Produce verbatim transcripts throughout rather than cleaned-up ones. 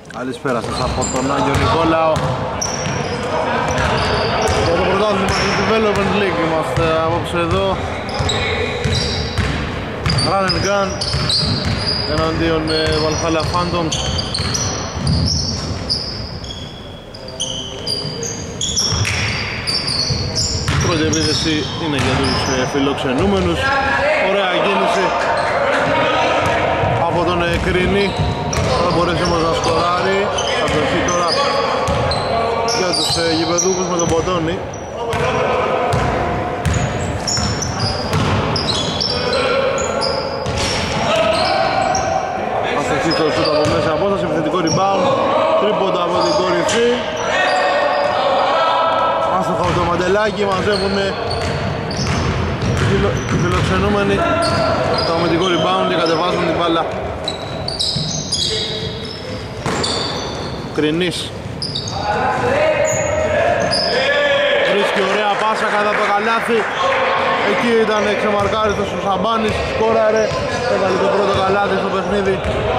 Καλησπέρα σας από τον Άγιο Νικόλαο. Για το πρωτάθλημα του Development League είμαστε απόψε εδώ. Run and Gun εναντίον Valhalla Phantoms. Η πρώτη επίθεση είναι για τους φιλοξενούμενους. Ωραία κίνηση από τον Κρίνη. Θα μπορέσει όμως να σκοράρει. Θα βρεθεί τώρα για τους γηπεδούκους με τον Ποτόνι. Θα στεχθεί το σούτ από μέσα απόσταση, επιθετικό rebound, τρίποντα από την κορυφή. Άστοχα από το μαντελάκι, μαζεύουν οι φιλοξενούμενοι το αμυντικό rebound και κατεβάζουν την μπάλα. Κρινής βρίσκει ωραία πάσα κατά το καλάθι. Εκεί ήταν ξεμαρκάριστος ο Σαμπάνης, σκόραρε, έβαλε το πρώτο καλάθι στο παιχνίδι.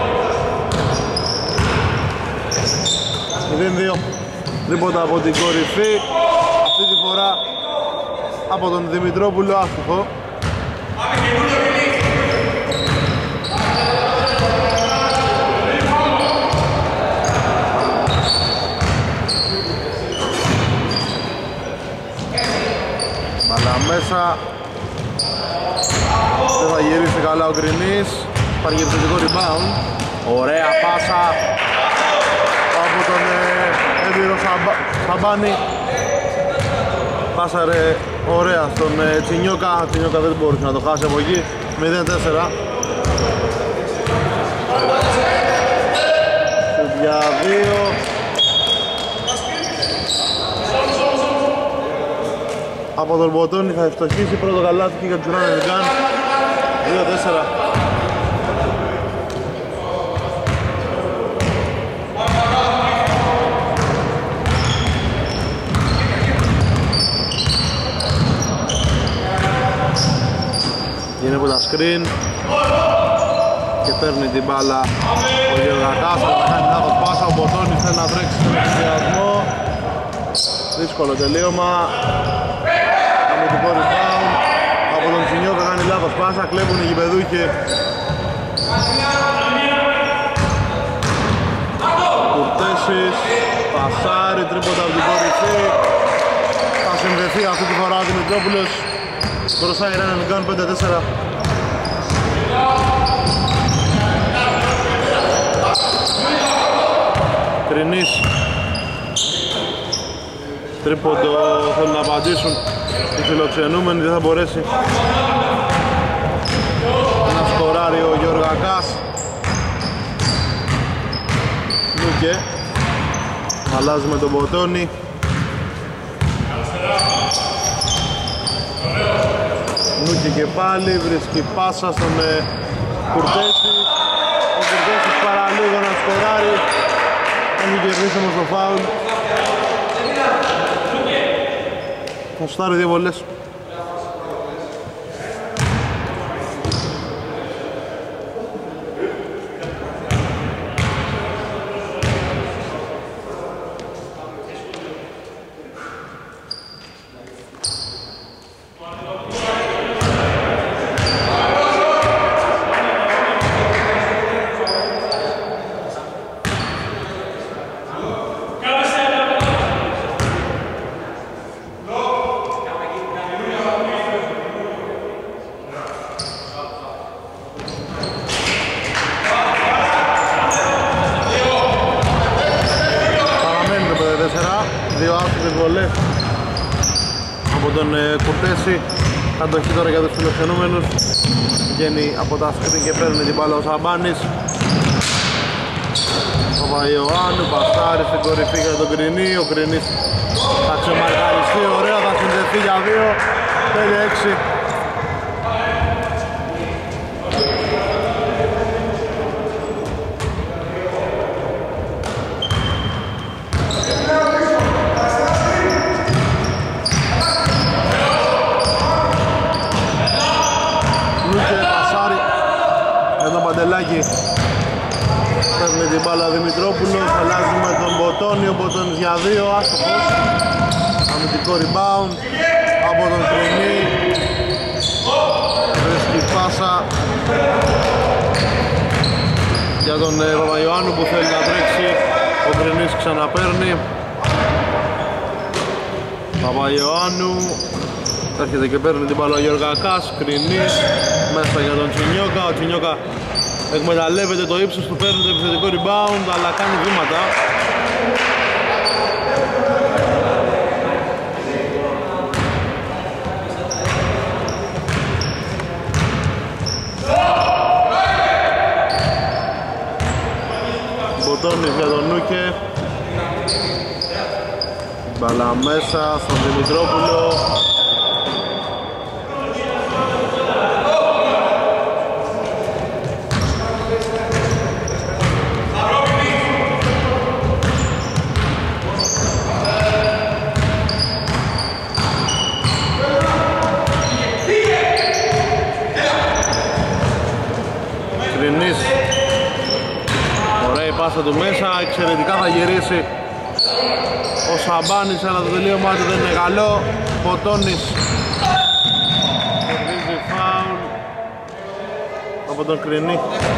μηδέν δύο, τρίποτα από την κορυφή, αυτή τη φορά από τον Δημητρόπουλο, άστοχο. Μπαλά μέσα. Δεν θα γυρίσει καλά ο Γκρινής. Υπάρχει επιθετικό rebound. Ωραία πάσα από τον έμπειρο Σαμπα... Σαμπάνη. Πάσαρε ωραία στον Τσινιόκα. Τσινιόκα δεν μπορούσε να το χάσει από εκεί. μηδέν τέσσερα. Για δύο. Από τον Ποτόνι θα ευστοχίσει, πρώτο καλάθι και για τους Run and Gun. δύο τέσσερα. Είναι από τα screen και παίρνει την μπάλα ο Γεωργακάς, αλλά θα κάνει λάθος πάσα. Ο Ποτόνι θέλει να τρέξει στον ενθουσιασμό. Δύσκολο τελείωμα. Αμυντικό rebound από τον Τσινιόκα, κάνει λάθος πάσα, κλέβουν οι γηπεδούχοι. Κουρτέσης, πασάρι, τρίποτα από την κορυφή. Θα συνδεθεί αυτή τη φορά ο Δημητρόπουλος. Μπροστά η Run and Gun πέντε τέσσερα. Κρινής. Τρίποντο θέλουν να απαντήσουν οι φιλοξενούμενοι, δεν θα μπορέσει να σκοράρει ο Γεωργακάς. Νούκε αλλάζει με τον Ποτόνι. Νούκε και πάλι βρίσκει πάσα στον Κουρτέση. Ο Κουρτέσης παραλίγο να σκοράρει. Έχει κερδίσει όμως το φάουλ. Θα σουτάρει δύο βολές. Αντοχή τώρα για τους φιλοξενούμενους. Βγαίνει από τα σκριν και παίρνει την μπάλα ο Σαμπάνης. Ο Παπαϊωάννου παστάρει στην κορυφή για τον Γκρινή. Ο Γκρινής θα ξεμαρκαριστεί, ωραία, θα συνδεθεί για δύο. πέντε έξι. παίρνει την μπάλα ο Δημητρόπουλος, αλλάζουμε τον Μποτόνι, ο Μποτόνις για δύο, άστοχος. Αμυντικό rebound από τον Κρινή. Βρίσκει πάσα για τον ε, Παπαϊωάννου που θέλει να τρέξει. Ο Κρινής ξαναπαίρνει. Παπαϊωάννου έρχεται και παίρνει την μπάλα ο Γεωργακάς. Κρινής μέσα για τον Τσινιόκα. Ο Τσινιόκα εκμεταλλεύεται το ύψος του, παίρνει το επιθετικό rebound αλλά κάνει βήματα. Μποτόνις για τον Νούκε. Μπαλά μέσα στον Δημητρόπουλο. Κρινής. Ωραία η πάσα του μέσα, εξαιρετικά θα γυρίσει ο Σαμπάνης, αλλά το τελείωμά του δεν είναι καλό. Ποτόνης κερδίζει φάουλ από τον Κρινή.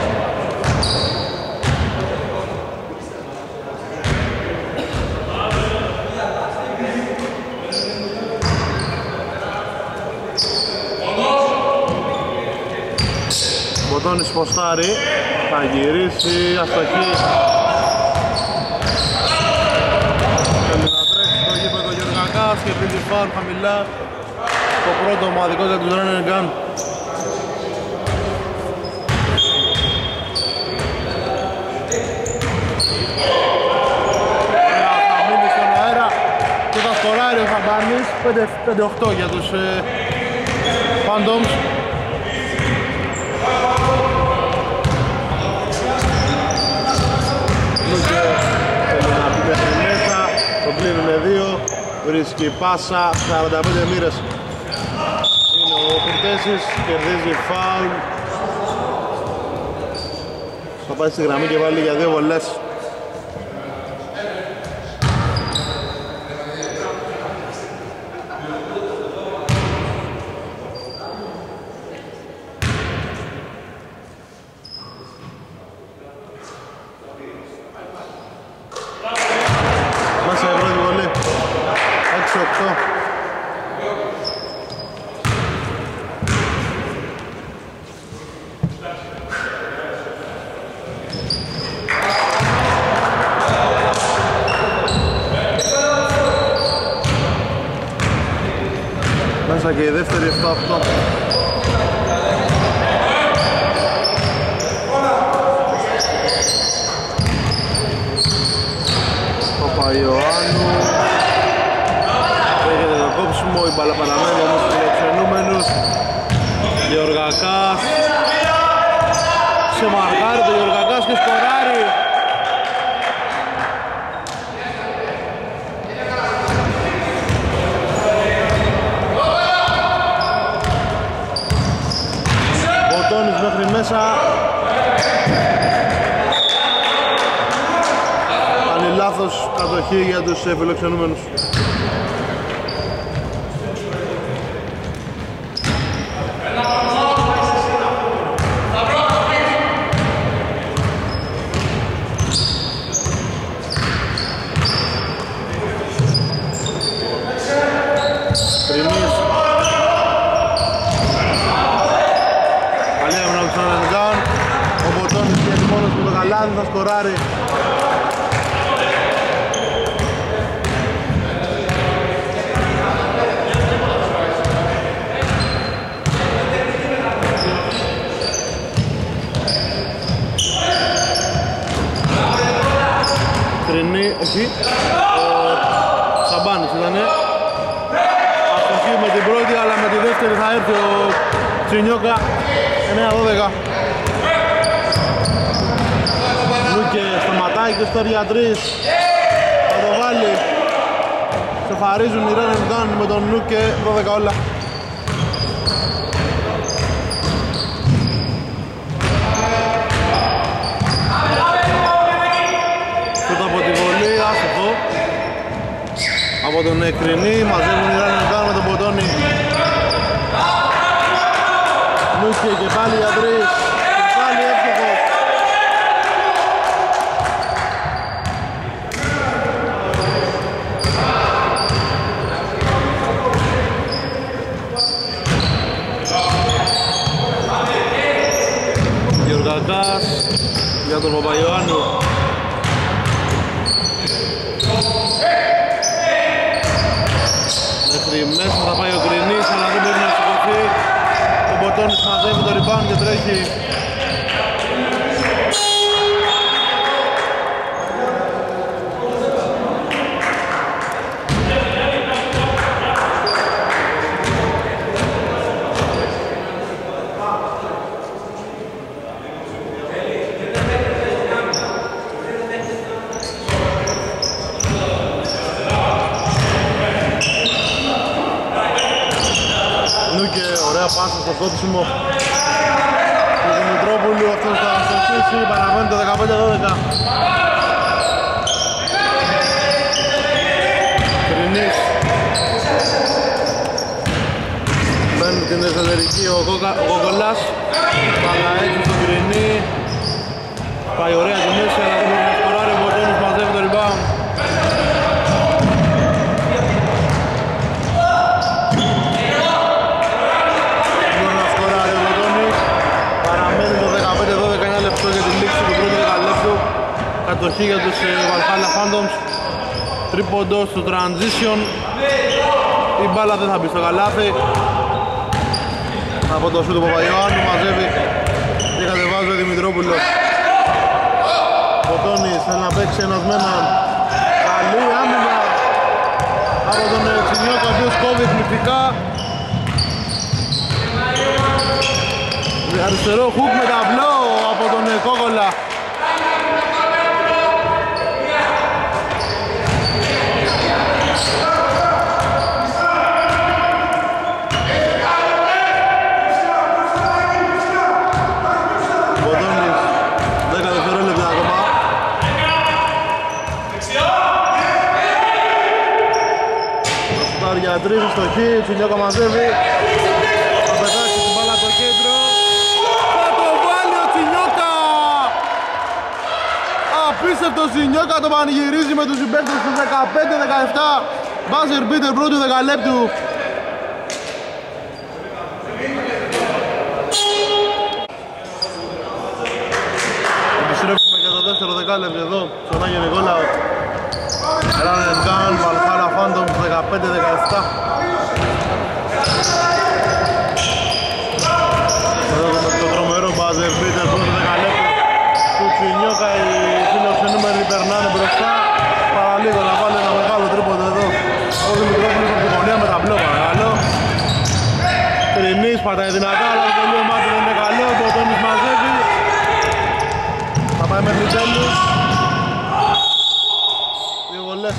Ποτόνης ποστάρει, θα γυρίσει, αστοχή. Θέλει να τρέξει στο γήπεδο Γεωργακάς και δίνει φάουλ χαμηλά. Το πρώτο ομαδικό για τους Ρένενγκαν. Θα μείνει στον αέρα και θα σκοράρει ο Φαμπάνης. πέντε οκτώ για τους ε, Phantoms. Το κλείνει με δύο, βρίσκει πάσα, σαράντα πέντε μοίρες είναι ο Κουρτέσης, κερδίζει φάουλ. Θα πάει στη γραμμή και βάλει για δύο βολές. Και η δεύτερη επτά οκτώ. Παπαϊωάννου. Έρχεται το κόψιμο, η μπάλα παραμένει όμως στους φιλοξενούμενους. Γεωργακάς. Σε μαρκάρει το Γεωργακάς και σκοράρει. Μέχρι μέσα κάνει λάθος κατοχή για τους φιλοξενούμενους. Θα σκοράρει. Κρινή, εκεί ο Σαμπάνης ήτανε. Αστοχή με την πρώτη, αλλά με τη δεύτερη θα έρθει ο Τσινιόκα. εννέα δώδεκα. Και σταματάει και στο τρία τρία. Θα το βάλει. Σοφαρίζουν οι Ρένενγκαν με τον Νούκε δώδεκα όλα. από τον Εκρινή, μαζεύουν οι Ράνιγκαν με τον Ποτόνι. Νούκε και πάλι για τρεις, και πάλι εύστοχος. Γεωργακάς για τον Παπαϊωάννου. Μέχρι μέσα θα πάει ο Γκρινής, αλλά δεν μπορεί να σηκωθεί. Ο Μποτόνης μαζεύει το rebound και τρέχει. Πάσα στο κόψιμο του Δημητρόπουλου, αυτός θα αστοχίσει, παραμένει το δεκαπέντε δώδεκα. Κρινής μπαίνει την εσωτερική ο, Κοκα, ο Κοκολάς, αλλά έτσι στον Κρινή, πάει ωραία τη μέση, αλλά δεν μπορεί να σκοράρει, ο Μποτόνης μαζεύει το rebound. Κατοχή για τους Valhalla Phantoms. Τρίποντο στο transition. Η μπάλα δεν θα μπει στο καλάθι. Από το σούτ του Παπαϊωάννου μαζεύει και κατεβάζει ο Δημητρόπουλος. Ποτόνης θέλει να παίξει ενωσμένα. Καλή άμυνα από τον Τσινιώκα, ο οποίος κόβει εκπληκτικά. Αριστερό χουκ με ταμπλό από τον Κόκολα. Τρίβει στο χ, Τσινιώκα μαζεύει. Θα πετάξει την μπάλα στο κέντρο. Θα το βάλει ο Τσινιώκα! Απίστευτο Τσινιώκα, το πανηγυρίζει με τους συμπαίκτες του δεκαπέντε δεκαεπτά. Buzzer beater πρώτου δεκαλέπτου. Επιστρέφουμε για το δεύτερο δεκάλεπτο εδώ στον Άγιο Νικόλαο. Ράνιγκαν, Valhalla Phantoms δεκαπέντε δεκαεπτά. Εδώ με το τρομερό buzzer beater πρώτο δεκαλέπτου του Τσινιώκα, οι φιλοξενούμενοι περνάνε μπροστά. Παραλίγο να βάλει ένα μεγάλο τρίποντο εδώ ο Δημητρόπουλος από την γωνία με ταμπλό, παρακαλώ. Κρινής πατάει δυνατά, αλλά το τελείωμά του δεν είναι καλό. Ο Ποτόνης μαζεύει. Θα πάει μέχρι τέλους. Δύο βολές.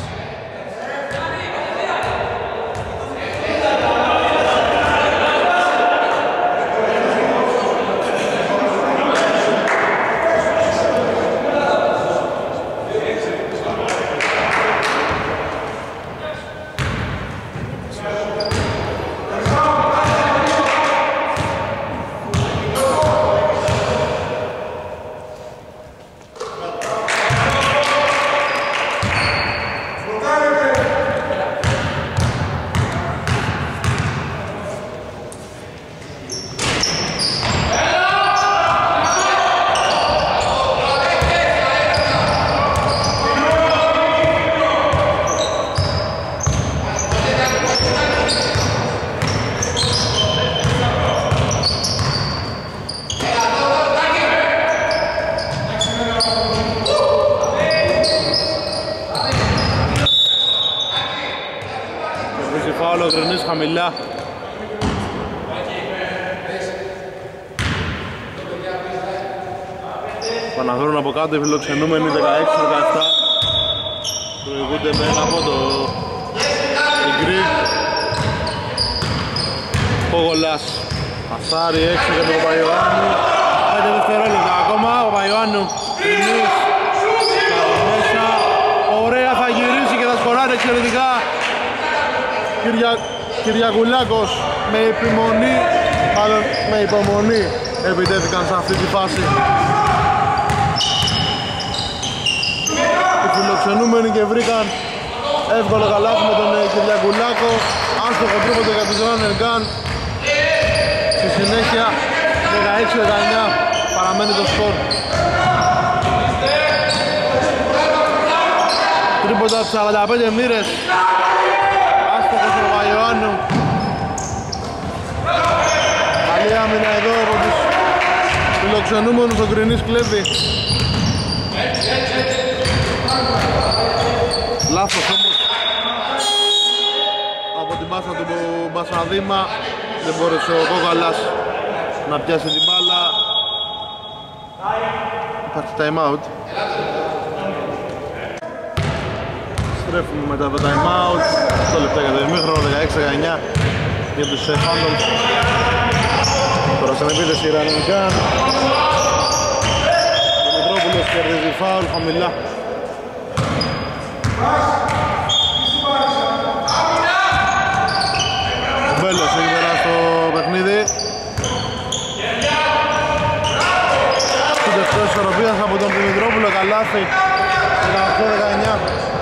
Ο Γκρινής χαμηλά. Παναθρώνουν από κάτω οι φιλοξενούμενοι δεκαέξι δεκαεπτά. Προηγούνται με ένα πόντο η Γκρι. Πογολάς Ασάρι έξω για τον Παπαϊωάννου. Πέντε δευτερόλεπτα ακόμα. Ο Παπαϊωάννου Γκρινής μέσα. Ωραία, θα γυρίσει και θα σκοράρει εξαιρετικά Κυρια... Κυριακουλάκος με επιμονή, μάλλον με υπομονή επιτέθηκαν σε αυτή τη φάση. Οι φιλοξενούμενοι και βρήκαν εύκολο καλάθι με τον Κυριακουλάκο. Άστοχο τρίποντο για τους runner gun. Στη συνέχεια δεκαέξι δεκαεννιά παραμένει το σκορ. Τρίποντα από σαράντα πέντε μοίρες. Άστοχος ο Παπαϊωάννου. Καλή άμυνα εδώ από τους φιλοξενούμενους, ο Γκρινής κλέβει. Λάθος όμως από την πάσα του Μπασαδήμα. Δεν μπόρεσε ο Κόκαλας να πιάσει την μπάλα. Υπάρχει time out. Στρέφουμε μετά το time out. Στο λεπτά για το ημίχρονο, δεκαέξι δεκαεννιά για τους Phantoms. Τώρα στην επίθεση Ρανικά. Ο Μητρόπουλος κερδίζει φάουλ χαμηλά. Ο Μπέλος έχει περάσει στο παιχνίδι. Στην εκτός ισορροπίας από τον Δημητρόπουλο, καλάθι δεκαοκτώ δεκαεννιά.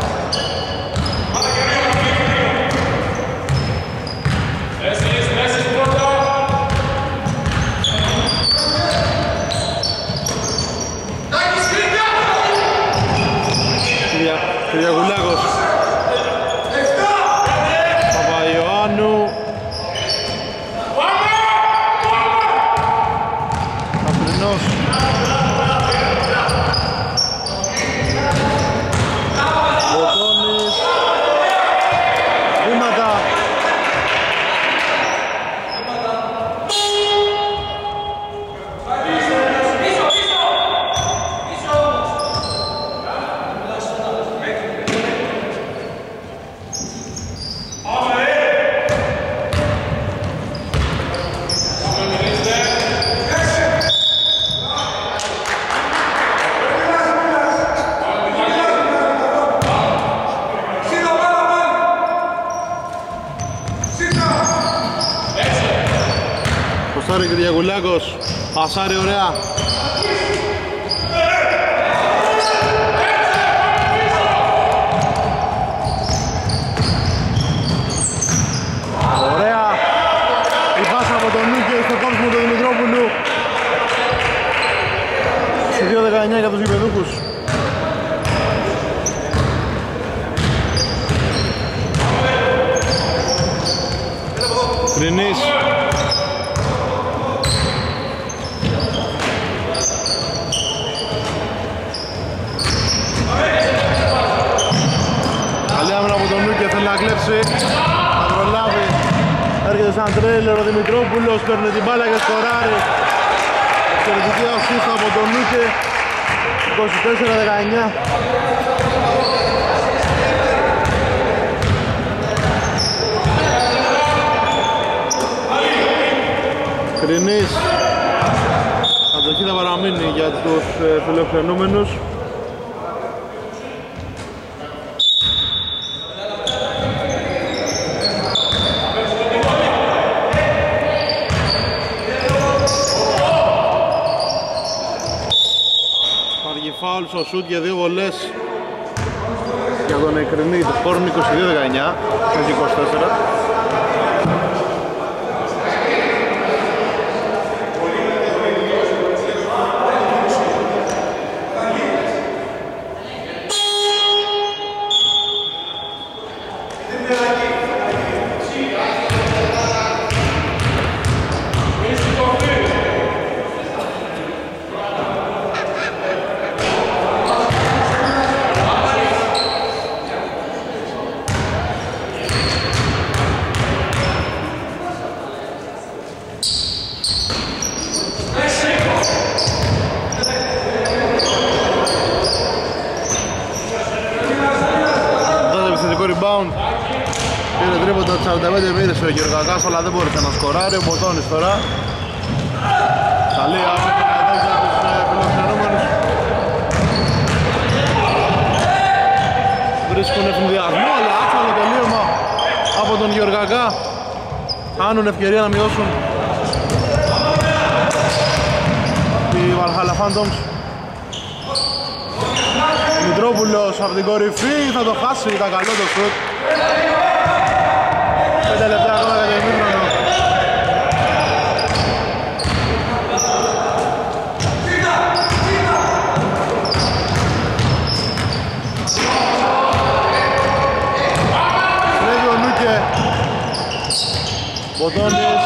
Κυριακουλάκος, Παπαϊωάννου, Καπρινός, Βοτώνης, βήματα. Κωστάρι Κυριακουλάκος, πασάρι ωραία. Ωραία η πάσα από τον Νίκη στο κόψιμο του Δημητρόπουλου. Σε δύο δεκαεννιά για τους γηπεδούχους. Κρινής. Καλή άμυνα από τον Νούκε, θέλει να κλέψει, να προλάβει. Έρχεται σαν τρέιλερ ο Δημητρόπουλος, παίρνει την μπάλα και σκοράρει. Εξαιρετική ασίστα από τον Νούκε, είκοσι τέσσερα δεκαεννιά. Κρινής, αντοχή θα παραμείνει για τους φιλοξενούμενους. Υπάρχει φάουλ στο σούτ για δύο βολές για τον Κρινή, το σκορ είναι είκοσι δύο δεκαεννιά, όχι είκοσι τέσσερα. Πήρε τρίποντα σαράντα πέντε μοίρες ο Γεωργακάς, αλλά δεν μπόρεσε να σκοράρει. Ο Μποτώνης τώρα. Καλή άμυνα εδώ για τους φιλοξενούμενους. Βρίσκουν ευνηδιασμό, αλλά άξαλο τελείωμα από τον Γεωργακά. χάνουν ευκαιρία να μειώσουν οι Βαλχάλα Phantoms. Μητρόπουλος από την κορυφή θα το χάσει, ήταν καλό το σουτ. Πέντε λεπτά ακόμα για το ημίχρονο. Συνέβη ο Νούκε. Μποτώνης.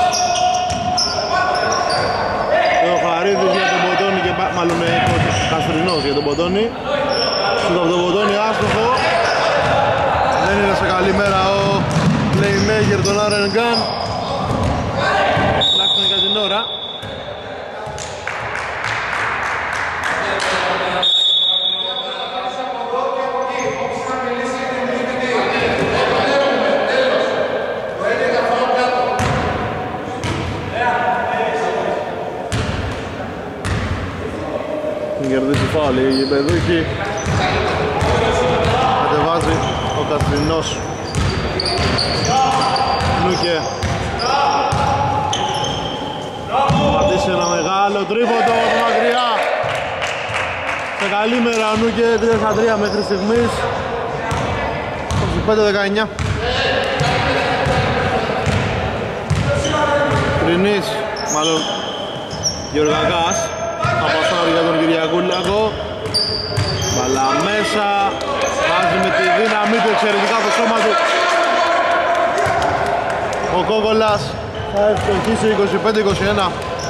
Ο Χαρίδης για τον Μποτώνη και μάλλον ο Καστρινός για τον Μποτώνη. Στον από τον Μποτώνη άστοχο. Δεν είναι σε καλή μέρα ο playmaker τον Άρεν Γκάν. Τουλάχιστον για την ώρα. Την κερδίσει φάουλ η γηπεδούχη. Κατεβάζει ο Καστρινός. Νούκε. Πατήσει ένα μεγάλο τρίποντο από μακριά. Σε καλή μέρα ο Νούκε, τρία στα τρία μέχρι στιγμής. είκοσι πέντε δεκαεννιά. Κρινής, μάλλον Γεωργακάς. Απαστάρει για τον Κυριακούλακο. Μπαλά μέσα. Βάζει με τη δύναμή του εξαιρετικά το σώμα του. Ο Κόκολας θα ευστοχίσει είκοσι πέντε είκοσι ένα.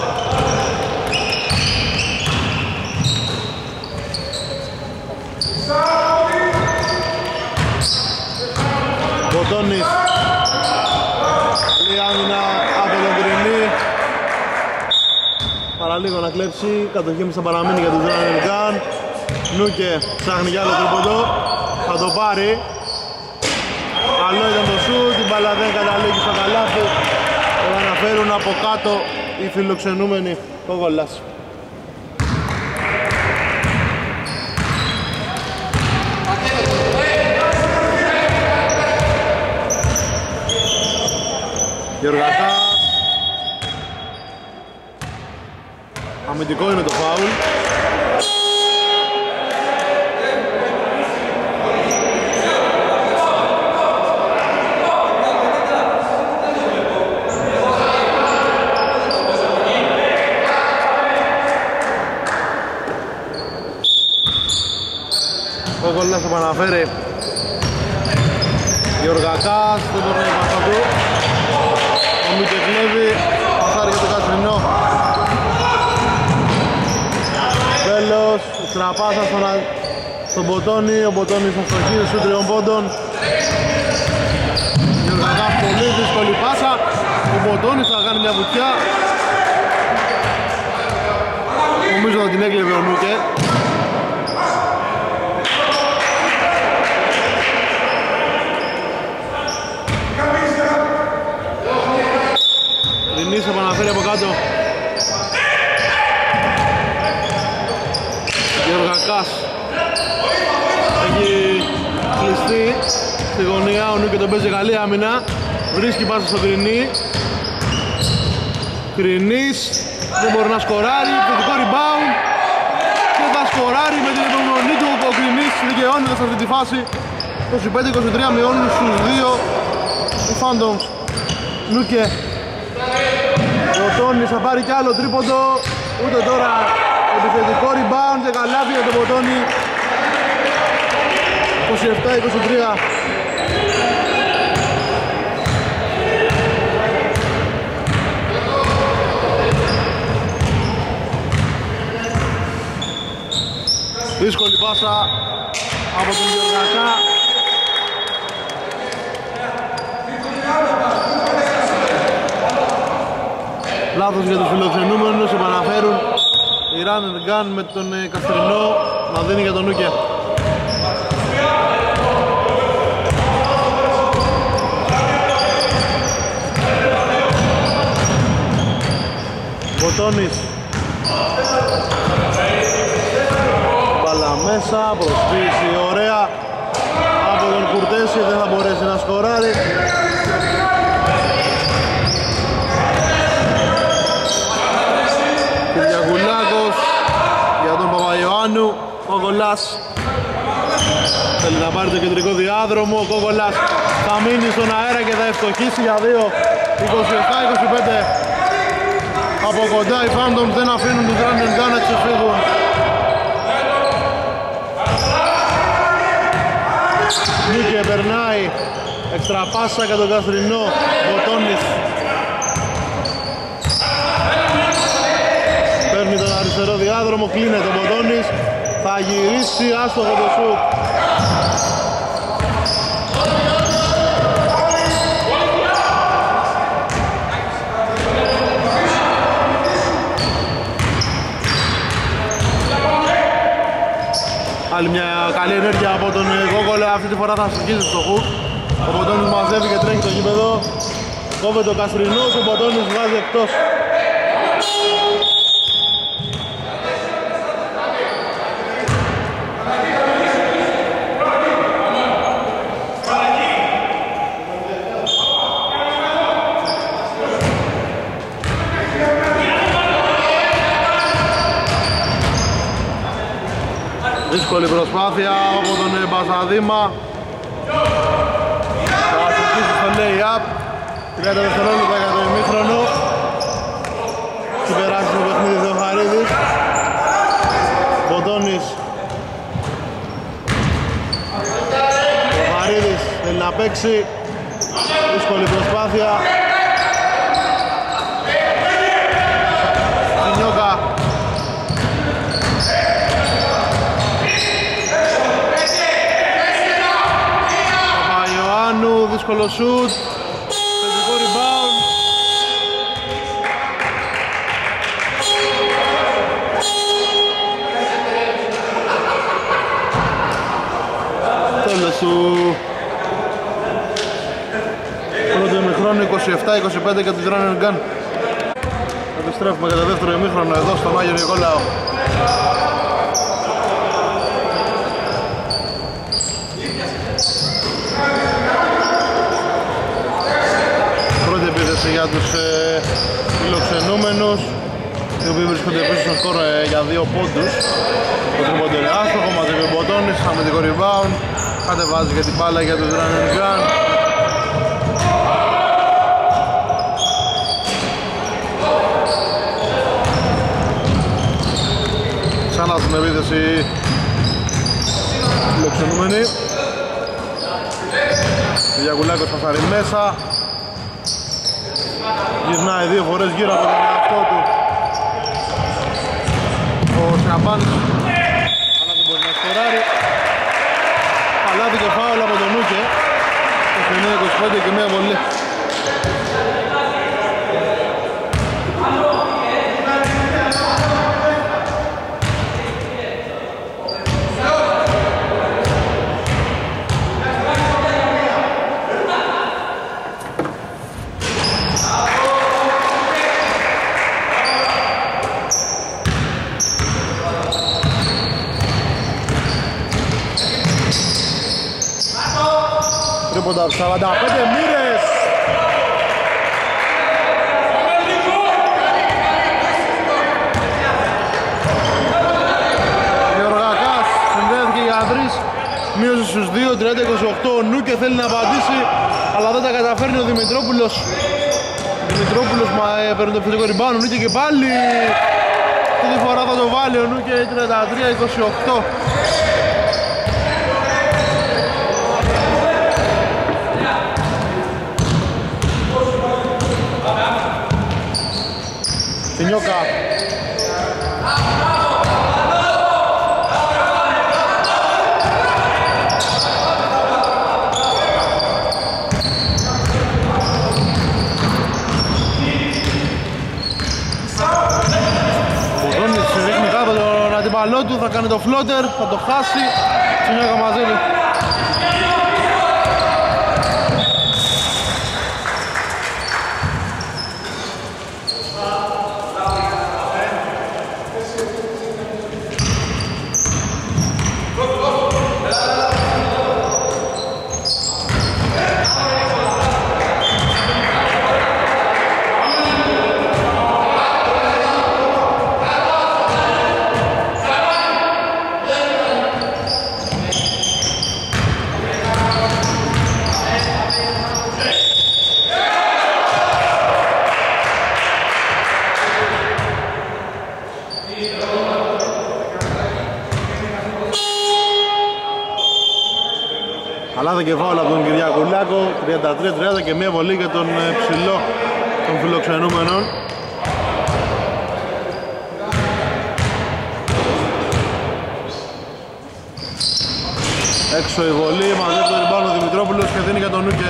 Μποτώνης. Καλή άμυνα από τον Κρινή. Παραλίγο να κλέψει. Κατοχή θα παραμείνει για τον Άρεν Γκάν. Νούκε ψάχνει για άλλο τρίποντο. Θα το πάρει. Καλό ήταν το σουτ, την μπάλα δεν καταλήγει στο καλάθι. Το αναφέρουν από κάτω οι φιλοξενούμενοι Κόκολας. Γεωργακάς. Αμυντικό είναι το φάουλ. Ο Κόκολας θα επαναφέρει. Γεωργακάς, δεν μπορεί να υπάρχει αυτού. Ο Μίκε κλέβει, πασάρει για το Καστρινό. Τέλος, στραπάσα στον, στον Μποτώνη, ο Μποτώνης θα στοχίσει σου τριών πόντων. Γεωργακάς πολύ δύσκολη πάσα, ο Μποτώνης θα κάνει μια βουτιά. Νομίζω ότι την έκλεβε ο Μίκε. Θα επαναφέρει από κάτω. Γεωργακάς έχει κλειστεί στη γωνία, ο Νούκε τον παίζει καλή άμυνα. Βρίσκει πάσα στο Κρινή. Κρινής δεν μπορεί να σκοράρει, θετικό rebound και θα σκοράρει με την επιμονή του. Ο Κρινής δικαιώνεται σε αυτή τη φάση. είκοσι πέντε είκοσι τρία μειώνουν στους δύο οι Phantoms. Νούκε. Ο Τόνις θα πάρει κι άλλο τρίποντο, ούτε τώρα επιθετικό rebound και καλάθι για τον Μποτώνη. είκοσι επτά είκοσι τρία. Δύσκολη πάσα από τον Γεωργακά. Λάθος για τους φιλοξενούμενους, επαναφέρουν η run and gun με τον Καστρινό να δίνει για τον Νούκε. Μποτώνης. Μπάλα μέσα, προσποίηση ωραία από τον Κουρτέση, δεν θα μπορέσει να σκοράρει. Παπαϊωάννου, Κόκολας θέλει να πάρει το κεντρικό διάδρομο, ο Κόκολας θα μείνει στον αέρα και θα ευστοχίσει για δύο είκοσι επτά είκοσι πέντε. Από κοντά οι Phantoms δεν αφήνουν τους Run and Gun να ξεφύγουν. Νίκη περνάει, εξτραπάσα για τον Καστρινό, Μποτώνης παίρνει τον αριστερό διάδρομο, κλείνεται ο Μποτώνης, θα γυρίσει άστοχο το σουτ. Άλλη μια καλή ενέργεια από τον Κόκολα, αυτή τη φορά θα στοιχίζει στο χουκ. Ο Μποτώνης μαζεύει και τρέχει το γήπεδο. Κόβεται ο Καστρινός, ο Μποτώνης βγάζει εκτός. Δύσκολη προσπάθεια από τον Μπασαδήμα. Θα ασκήσει στο lay-up. τριάντα δευτερόλεπτα για το ημίχρονο. Έχει περάσει το παιχνίδι Θεοχαρίδης. Μποτώνης. Θεοχαρίδης θέλει να παίξει. Δύσκολη προσπάθεια. Σινιώκα. Δύσκολο σουτ, θετικό rebound. Τέλος του πρώτου ημιχρόνου, είκοσι επτά είκοσι πέντε για τους Run and Gun. Επιστρέφουμε για το δεύτερο ημίχρονο εδώ στον Άγιο Νικόλαο. Για τους ε, φιλοξενούμενους, οι οποίοι βρίσκονται πίσω στο σκορ ε, για δύο πόντους. Το τρίποντο είναι άστοχο, μαζεύει ο Μποτώνης, αμυντικό rebound, κατεβάζει και την μπάλα για τους Run and Gun. Ξανά στην επίθεση φιλοξενούμενοι. Ο Γιακουλάκος θα φάρει μέσα. Γυρνάει δύο φορές γύρω από τον εαυτό του ο Σιαμπάνης, αλλά δεν μπορεί να σκοράρει. Παλάτι και φάουλ από τον Νούκε, είκοσι εννέα είκοσι πέντε και μία βολή. Τρίποντα σαράντα πέντε μοίρες. Γεωργακάς συνδέθηκε για τρεις, μείωσε στους δύο, τριάντα είκοσι οκτώ. Ο Νούκε θέλει να απαντήσει, αλλά δεν τα καταφέρνει ο Δημητρόπουλος. Ο Δημητρόπουλος μα παίρνει το επιθετικό rebound, ο Νούκε και πάλι. Αυτή τη φορά θα το βάλει ο Νούκε, τριάντα τρία είκοσι οκτώ. Σινιώκα. Μποτώνης ρίχνει κάτω τον αντίπαλό του, θα κάνει το φλότερ, θα το χάσει. Σινιώκα μαζεύει. Αλλά δεν και φάουλ από τον Κυριακουλάκο, τριάντα τρία τριάντα και μία βολή για τον ψηλό των φιλοξενούμενων. Έξω η βολή, μαζεύει τον ριμπάουντ ο Δημητρόπουλος και δίνει για τον Νούκε.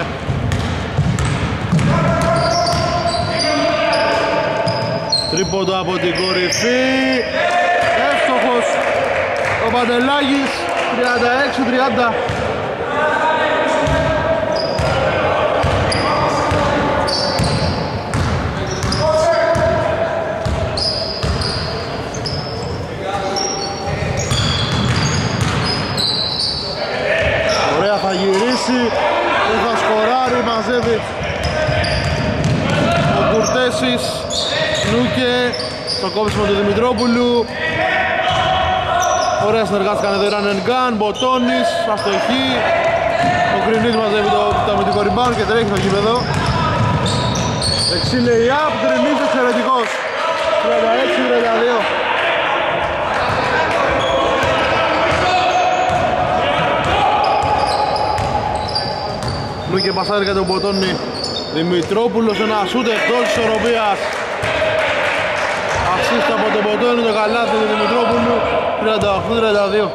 Τρίποντο από την κορυφή, εύστοχος ο Παντελάκης, τριάντα έξι τριάντα. Ωραία, θα γυρίσει, δεν θα σκοράρει, μαζεύει ο Κουρτέσης. Νούκε, στο κόψιμο του Δημητρόπουλου. Ωραία συνεργάστηκαν εδώ οι run and gun, Μποτώνης, αστοχή. Ο Γκρινής μαζεύει το, το αμυντικό rebound και τρέχει στο γήπεδο. Δεξί lay-up, Γκρινής εξαιρετικός. τριάντα έξι τριάντα δύο. Νούκε πασάρει για τον Μποτώνη. Δημητρόπουλος, ένα σούτ εκτός της ισορροπίας. Ασίστα από τον Μποτώνη, το καλάθι του Δημητρόπουλου, τριάντα οκτώ τριάντα δύο.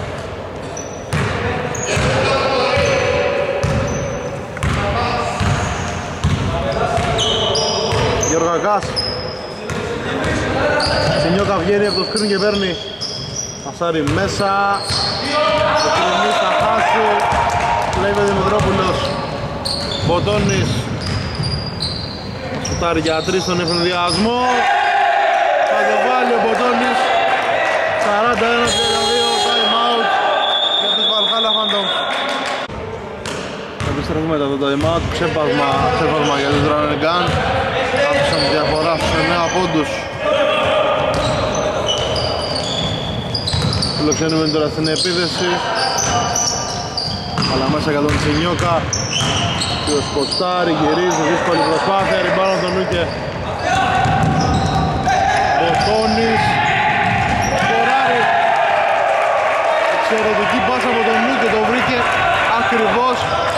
Γεωργακάς. Σινιώκα βγαίνει από το σκριν και παίρνει. Πασάρει μέσα. Ο Κρινής θα χάσει. Λέει ο Δημητρόπουλος. Μποτώνης. Σουτάρει για τρεις στον ευνηδιασμό. Θα το βάλει ο Μποτώνης. σαράντα ένα τριάντα δύο, time out για τους Βαλχάλα Phantoms. Επιστρέφουμε μετά το time out, ξέπασμα, ξέπασμα για τους run and gun. Άφησαν τη διαφορά στους εννέα πόντους. Φιλοξενούμε τώρα στην επίδεση. Αλλά μέσα για τον Τσινιώκα. Και ο Σκοστάρη γυρίζει, δύσκολη προσπάθεια, ριμπάουντ τον Νούκε. Μποτώνης, σκοράρει. Εξαιρετική πάσα από τον Νούκε, το βρήκε ακριβώς.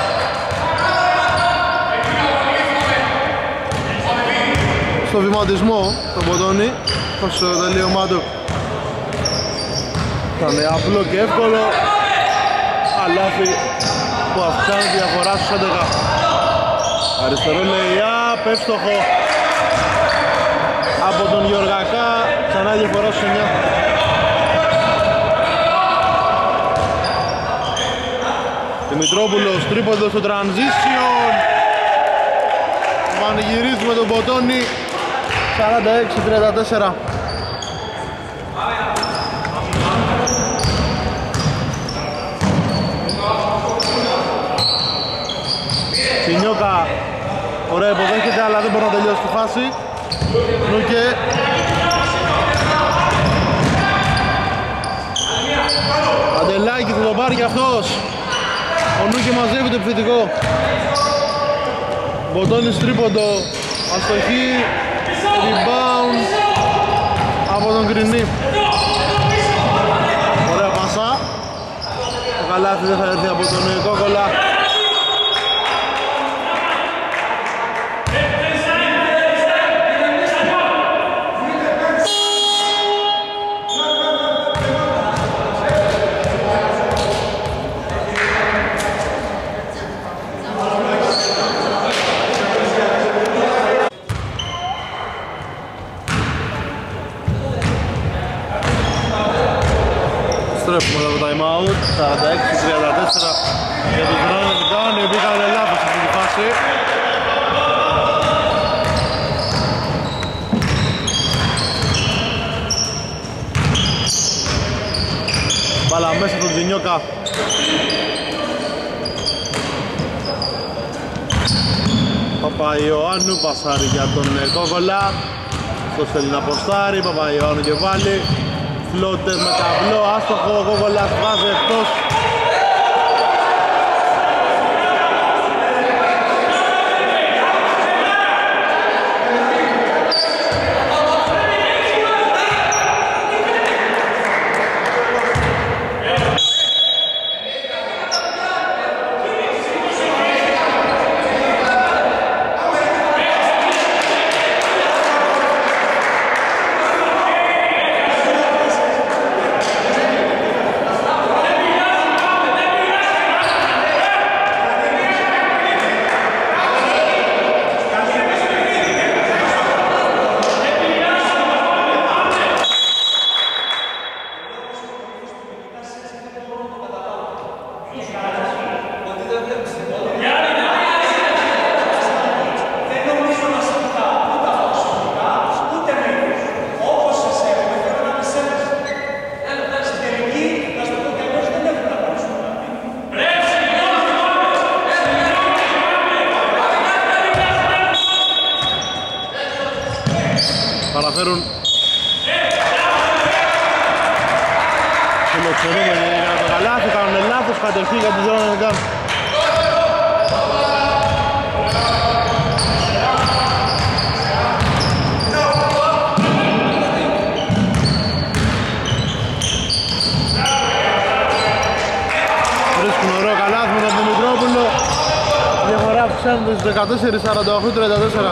Στο βηματισμό, τον Μποτώνη, στο τελείωμά του. Ήταν απλό και εύκολο. Αλάφι που αυξάνει τη διαφορά στους έντεκα. Αριστερό lay-up, εύστοχο από τον Γεωργακά, ξανά η διαφορά στους εννιά. Δημητρόπουλος, τρίποντο στο transition. Πανηγυρίζουμε τον Μποτώνη, σαράντα έξι τριάντα τέσσερα. Σινιώκα, ωραία υποδέχεται αλλά δεν μπορεί να τελειώσει τη φάση. Νούκε. Παντελάκη θα το πάρει και αυτός. Ο Νούκε μαζεύει το επιθετικό. Μποτώνης τρίποντο. Αστοχή. Rebound από τον Γκρινή. Ωραία πάσα. Το καλάθι δεν θα έρθει από τον Κόκολα. Στρέφουμε εδώ το time out, σαράντα έξι τριάντα τέσσερα για τους run and gun, οι οποίοι κάνουν λάθος σε αυτή τη φάση. Μπάλα μέσα τον Τζινιώκα. Παπαϊωάννου πασάρει για τον Κόκολα. Αυτός θέλει να ποστάρει, Παπαϊωάννου και βάλει. Φλότερ με ταμπλό, άστοχο, ο Κόκολας βάζει εκτός. καταφέρουν. Φιλοξενούμενοι για το καλάθι, κάνουν λάθος κατοχή για τη ζώνη Γκάν. Βρίσκουν ωραίο καλάθι με τον Δημητρόπουλο. Διαφορά αυξάνεται στους δεκατέσσερα σαράντα οκτώ τριάντα τέσσερα.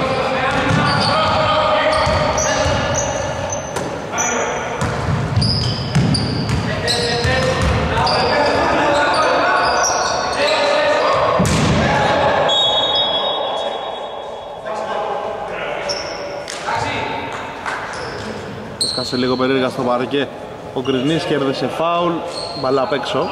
Έσκασε λίγο περίεργα στο παρκέ. Ο Γκρινής κέρδισε φάουλ, μπαλά απ' έξω.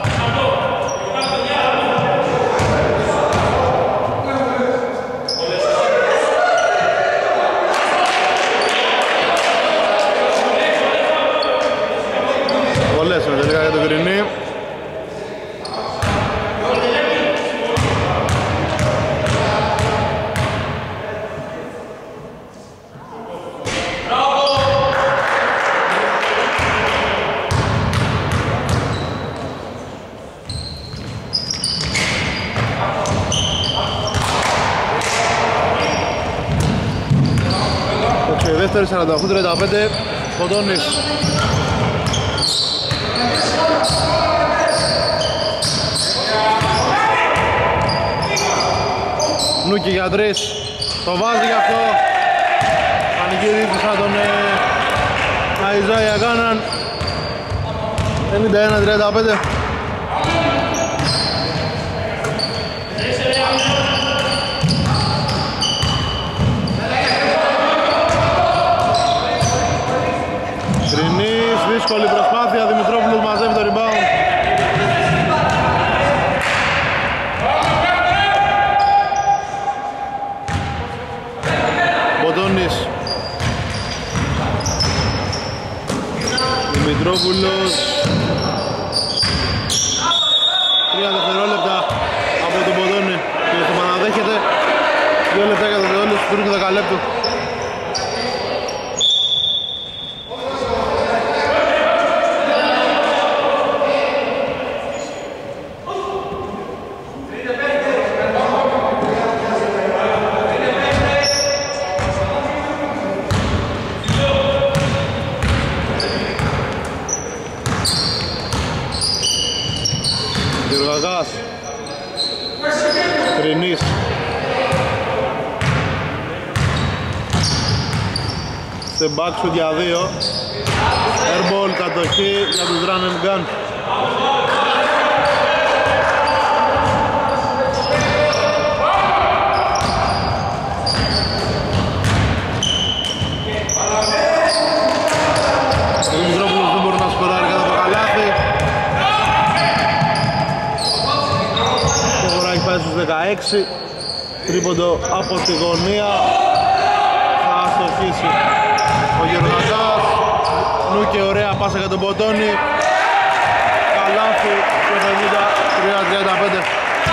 Βολές είναι τελικά για τον Γκρινή. Δεύτερη σαράντα οκτώ τριάντα πέντε, Κοντώνης. Νούκι για τρεις, το βάζει γι' αυτό. Πανηγυρίζησαν τον Αϊζάια Γκάναν. ενενήντα ένα τριάντα πέντε. Δύσκολη προσπάθεια, Δημητρόπουλος μαζεύει το rebound. Μποτώνης. Δημητρόπουλος. Τρία δευτερόλεπτα από τον Μποτώνη και τον παραδέχεται. Δύο λεπτά για το τέλος του τρίτου δεκαλέπτου. Κρινής. Σε backshot για δύο. Airball κατοχή για τους run and gun. Ο Δημητρόπουλος δεν μπορεί να σκοράρει κατά το καλάθι. Το φορά έχει πάει στους δεκαέξι. Τρίποντο από τη γωνία. Θα αστοχίσει ο Γεωργακάς. Νου και ωραία πάσα για τον Μποτώνη. Καλάθι και πενήντα τρία τριάντα πέντε.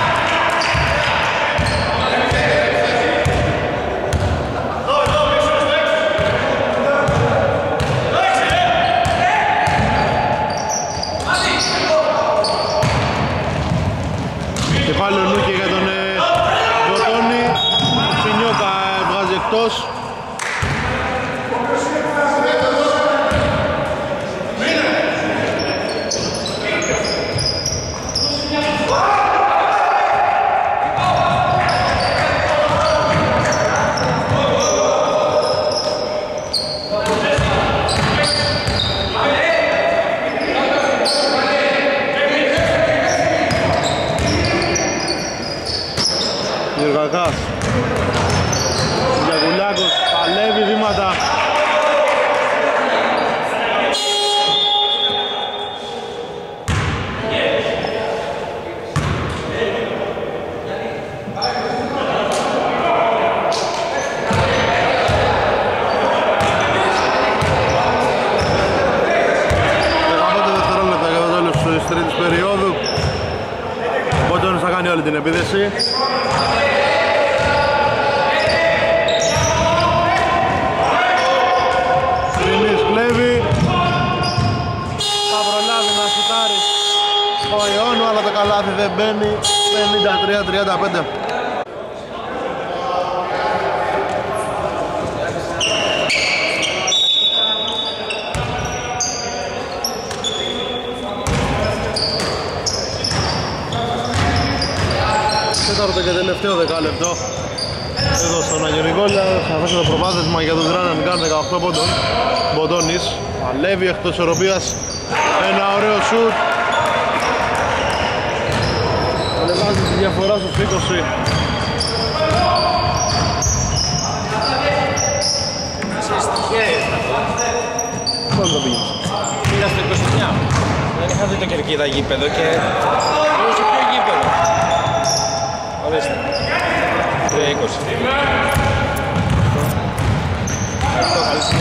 Και πάλι ο Νούκη για τον Μποτώνη. Ο Ψινιώκα βγάζει εκτός. Γεωργακάς. Γιακουλάκος παλεύει βήματα. δεκαπέντε δευτερόλεπτα για το τέλος της τρίτης περίοδου. Ο Μποτώνης θα κάνει όλη την επίδεση. θα προλάβει να σουτάρει ο Ιόνου, αλλά το καλάθι δεν μπαίνει. Πενήντα τρία τριάντα πέντε. Τέταρτο και τελευταίο δεκάλεπτο εδώ στον Άγιο Νικόλα. Θα αφήσει το προβάδισμα για τον Grand and Gun δεκαοκτώ πόντων. Μποντώνης παλεύει εκτός ισορροπίας. Ένα ωραίο σουτ. Ανεβάζει τη διαφορά στους είκοσι. Ξέρεις τυχαίες Πώς το πήγες? Πήγα στο είκοσι εννιά. Δεν είχα δει το Κερκίδα γήπεδο και πήγα σε ποιο γήπεδο. Ορίστε. τρία είκοσι. Αυτό καλύτερο.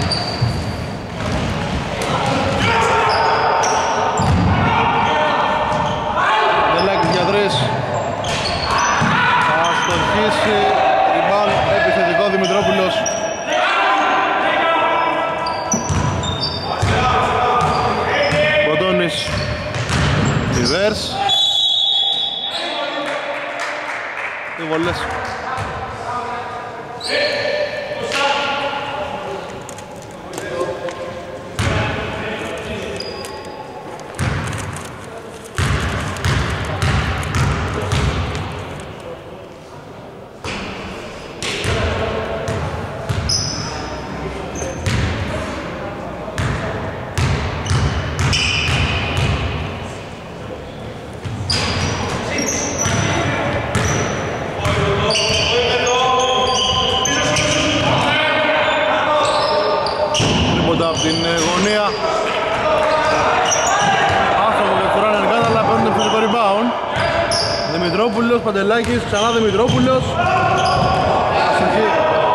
Δελάκης για τρεις. Θα στοχίσει. Ριμπάν επιθετικό Δημητρόπουλος. Μποντώνης. Reverse. Οι βολές. Από την γωνία άστοχο για το Run and Gun, αλλά παίρνουν επιθετικό rebound. Δημητρόπουλος, Παντελάκης, ξανά Δημητρόπουλος. Αστοχή.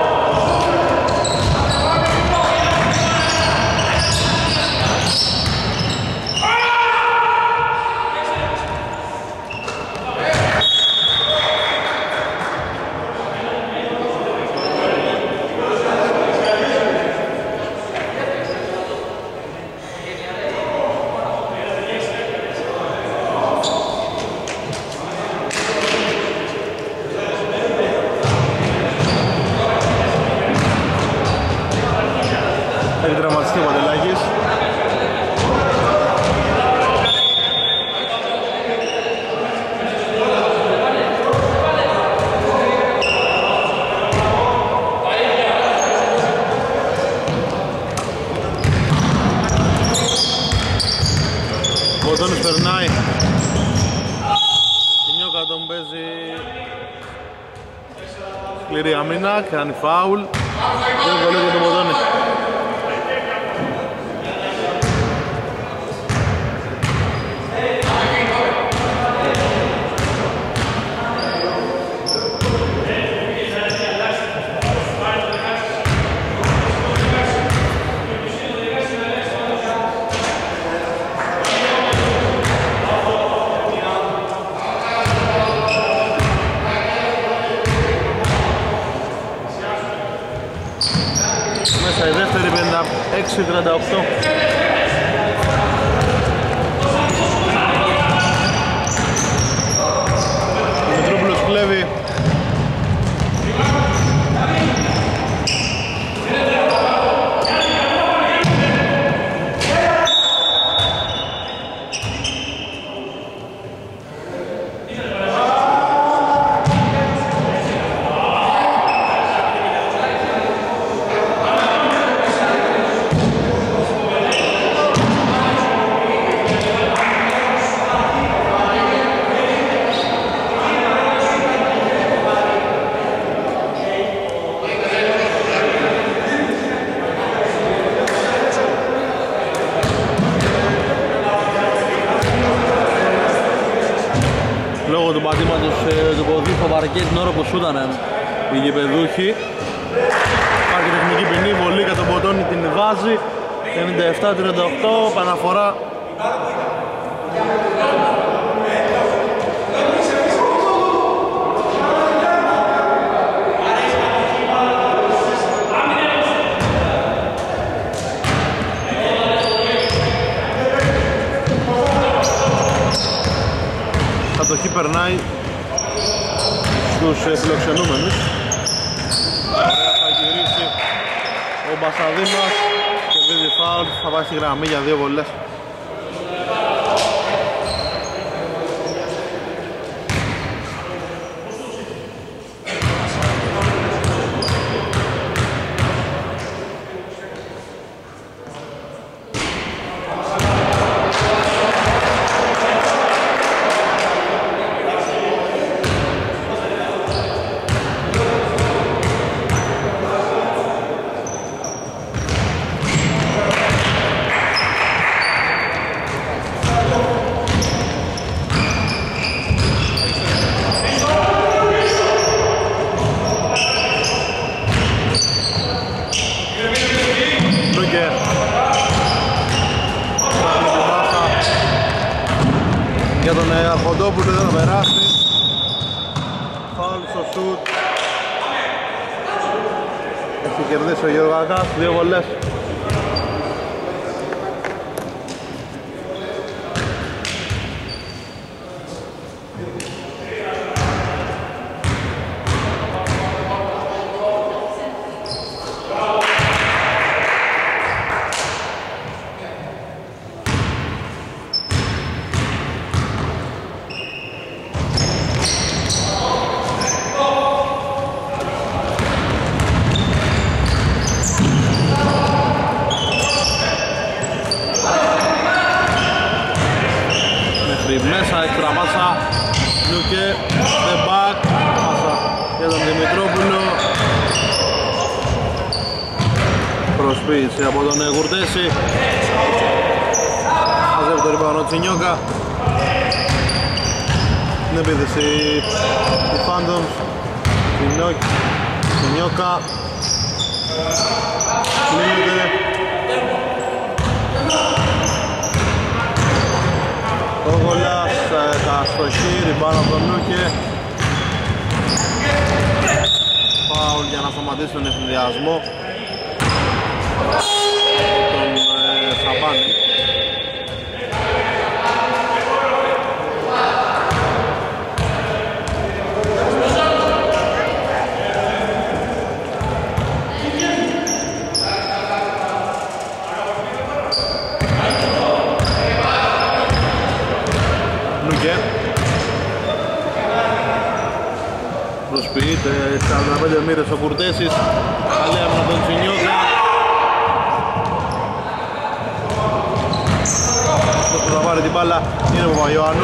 Έχει τραυματιστεί ο Παντελάκης. Ο Τόνης περνάει. Η Νιώκα τον παίζει σκληρή αμήνα, κάνει φάουλ. Είναι πολύ για τον Μποντώνη. Μέσα η δεύτερη πενήντα έξι τριάντα οκτώ. Ο Μητρόπουλος κλέβει. Λόγω του πατήματος ε, του ποδί στο παρκέ την ώρα που σούτανε οι γηπεδούχοι. Υπάρχει τεχνική ποινή, βολή για τον Μποντώνη, την βάζει. πενήντα επτά τριάντα οκτώ, παναφορά. κατοχή περνάει στους φιλοξενούμενους. Ωραία, θα γυρίσει ο Μπασαδίνας και δίδει φάουλ, θα πάει στη γραμμή για δύο βολές. Για τον Αρχοντόπουλο δεν θα περάσει. Φάουλ στο σουτ. Έχει κερδίσει ο Γεωργακάς, δύο βολές. Μέσα, έξτρα πάσα, Νούκε, step back, πάσα για τον Δημητρόπουλο. Προσποίηση από τον Γουρτέση. Μαζεύει το ριμπάνο Τσινιόκα. Την επίθεση του Phantoms, Τσινιόκα. Κλείνεται. Ο Γολάς καστοχή, ριμπάνα από τον Νούκε. Φάουλ για να σταματήσει τον ευθυνδιασμό τον ε, Σαμπάνη. Προσποιείται σαράντα πέντε μοίρες ο Κουρτέσης. Καλή άμυνα τον Τσινιόκα. Αυτός που θα πάρει την μπάλα είναι ο Παπαϊωάννου.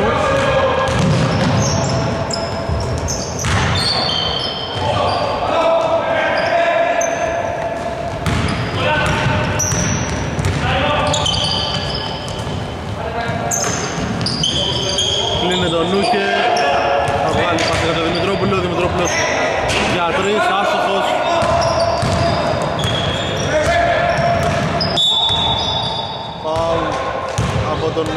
Κλείνει τον Νούκε. Θα βγάλει πάση για τον Δημητρόπουλο. Δημητρόπουλος για τρεις, άστοχος. Φάουλ από τον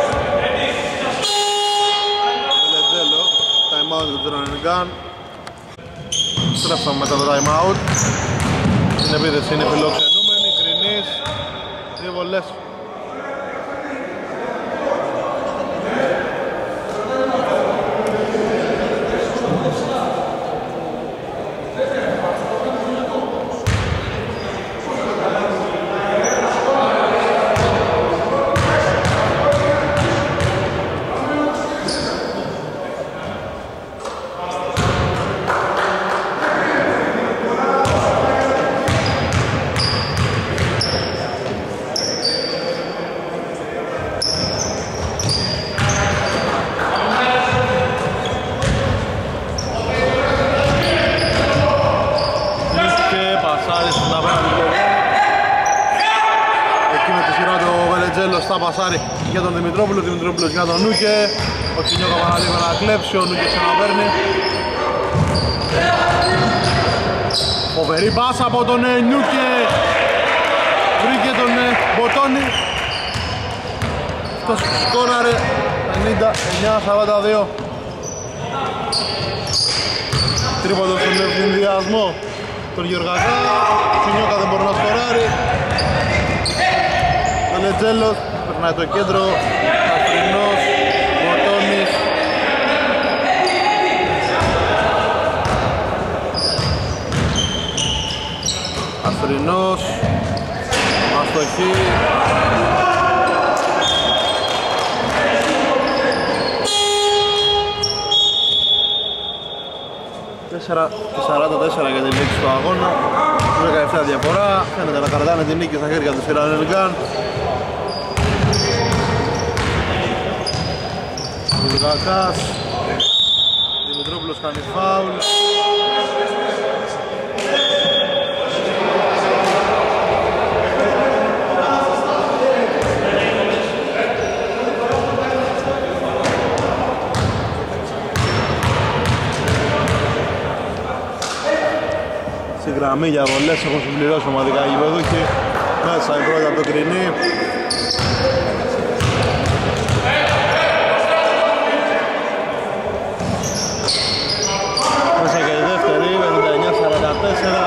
Βελετζέλο. Time out για τον Ρονενγκάν. Στρέφαμε μετά το time out. Στην επίθεση είναι φιλοξενούμενη, Κρινής. Δύο βολές. Θα πασάρει για τον Δημητρόπουλο, Δημητρόπουλος για τον Νούκε. Ο Τσινιόκα παραλίγο να κλέψει, ο Νούκε ξαναπαίρνει. Φοβερή πάσα από τον Νούκε. Βρήκε τον Μποτόνι. Το σκόραρε πενήντα εννιά σαράντα δύο. Τρίποντο στον ευθυνδιασμό τον Γεωργακά. Ο Τσινιόκα δεν μπορεί να σκοράρει. Λετζέλος, περνάει το κέντρο, Καστρινός, Μποτόνης. Καστρινός, αστοχή. τέσσερα και σαράντα τέσσερα για την νίκη του αγώνα. δεκαεπτά διαφορά, φαίνεται να κρατάνε την νίκη στα χέρια του Σιρανελγκάν. Βουλγακάς, Δημητρόπουλος κάνει φάουλ. Στη γραμμή για βολές έχουν συμπληρώσει ομαδικά οι γηπεδούχοι. Μέσα η πρώτη από το Κρινή. Μέσα και η δεύτερη, πενήντα εννιά σαράντα τέσσερα.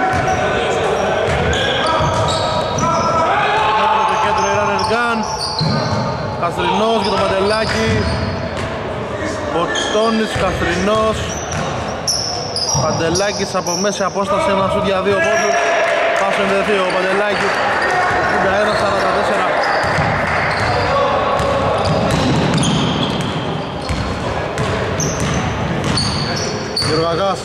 Πάμε το κέντρο η Ράνεργκάν. Καστρινός για το Παντελάκι. Μποτώνης, Καστρινός. Παντελάκης από μέση απόσταση, ένα σουτ για δύο πόντους. Πάσο ενδεθεί ο Παντελάκης. εξήντα ένα σαράντα τέσσερα. Γεωργακάς.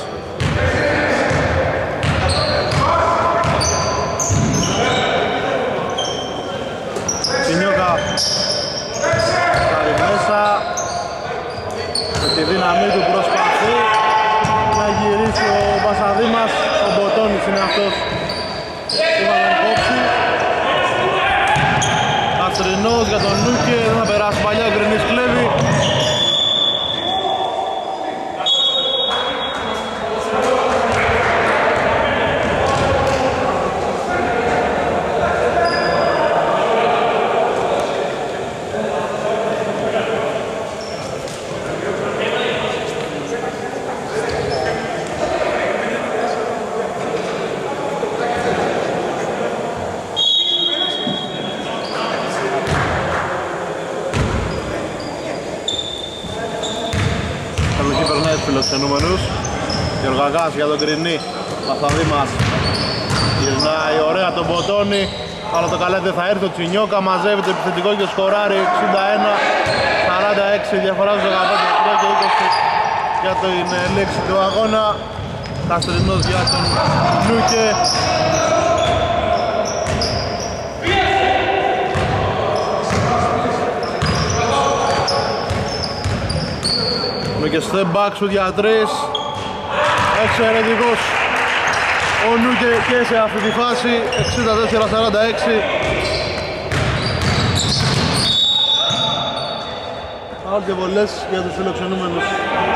Τσινιώκα. Καλή μέσα. Με τη δύναμή του προσπαθεί να γυρίσει ο Πασαδήμας. Ο Μποτώνης είναι αυτός που θα τον κόψει. Καστρινός για τον Νούκε, δεν θα περάσει παλιά, ο Γκρινής κλέβει. Φιλοξενούμενους. Γεωργακάς για τον Γκρινή. Πασαδήμας γυρνάει ωραία τον Μποτώνη, αλλά το καλέ δεν θα έρθει. Ο Τσινιώκα μαζεύει το επιθετικό και σκοράρει. Εξήντα ένα σαράντα έξι, διαφορά στους δεκαπέντε και είκοσι για την λήξη του αγώνα. Καστρινός για τον Νούκε. Και step back σου για τρεις. Εξαιρετικός ο Νούκε και σε αυτή τη φάση. Εξήντα τέσσερα σαράντα έξι. Άλλοι και βολές για τους φιλοξενούμενους.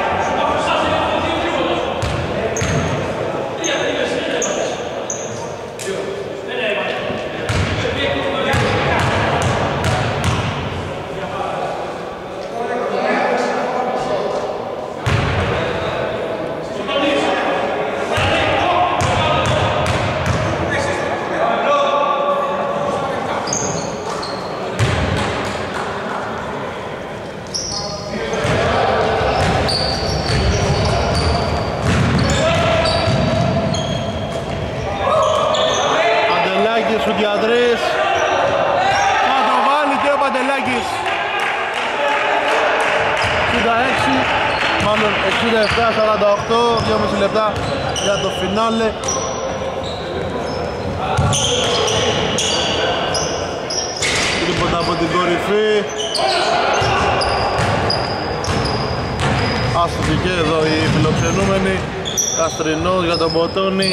εξήντα επτά σαράντα οκτώ, δυόμισι λεπτά για το φινάλε. Τίποτα από την κορυφή. Άστοχη και εδώ οι φιλοξενούμενοι. Καστρινός για τον Μποτώνη.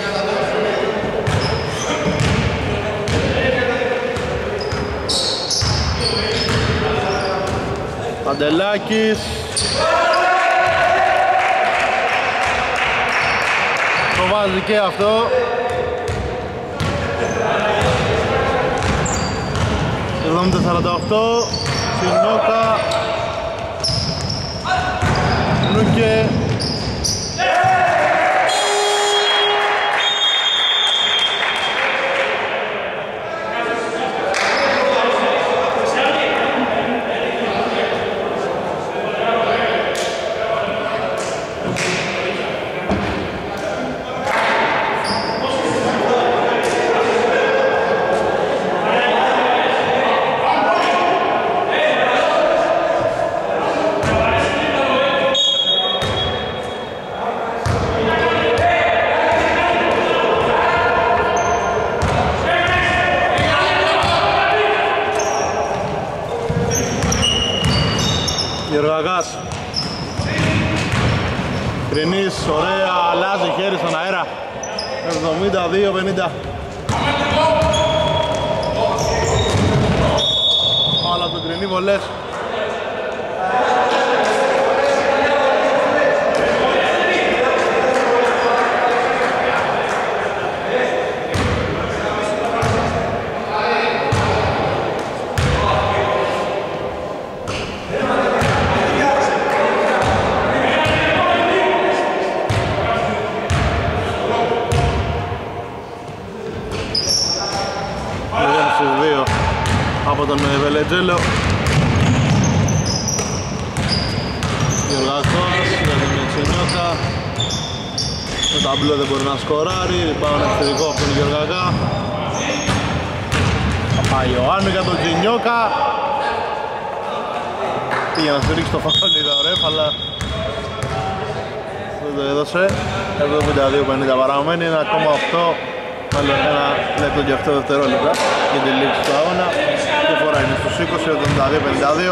Παντελάκης. Το βάζει και αυτό. εβδομήντα σαράντα οκτώ. Τσινιώκα. Νούκε. Γεωργακάς. Κρινής, ωραία, αλλάζει χέρι στον αέρα. εβδομήντα δύο πενήντα. Άλλα από τον Κρινή βολές. Από τον Βελετζέλο. Γεωργακός για τον Τσινιώκα. Το ταμπλό δεν μπορεί να σκοράρει. Πάω ένα επιθετικό από τον Γεωργακά. Παπαϊωάννου για τον Τσινιώκα. Πήγε να στηρίξει το φαόλι το ρεφ, αλλά δεν το έδωσε. εβδομήντα δύο πενήντα παραμένει, ένα κόμμα οκτώ. Άλλο ένα λεπτό και αυτό δευτερόλεπτα για τη λήξη του αγώνα. Και φορά είναι στους είκοσι, εβδομήντα δύο πενήντα δύο.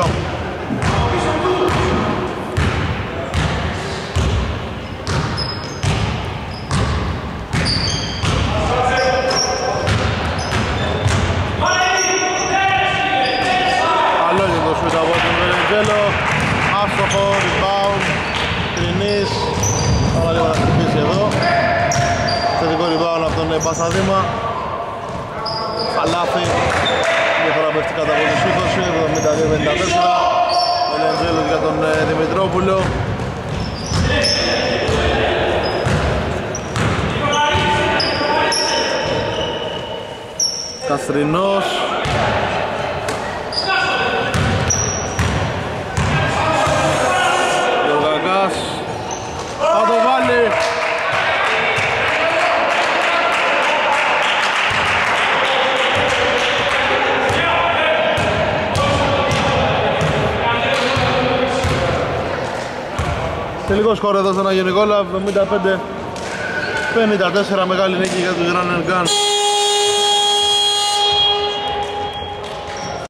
Άλλο και το σούτ από τον Βελετζέλο. Άστοχο, rebound, Κρινής. Αλλά λίγο να χτυπήσει εδώ. Θετικό rebound από τον Πασαδήμα. Καλάθι. Διαφορά πέφτει κατά από τους είκοσι, εβδομήντα δύο πενήντα τέσσερα. Βελετζέλος για τον Δημητρόπουλο. Καστρινός. Γεωργακάς. Θα το βάλει. Τελικό σκορ εδώ στον Αγιο Νικόλα, εβδομήντα πέντε πενήντα τέσσερα, μεγάλη νίκη για τους Run and Gun.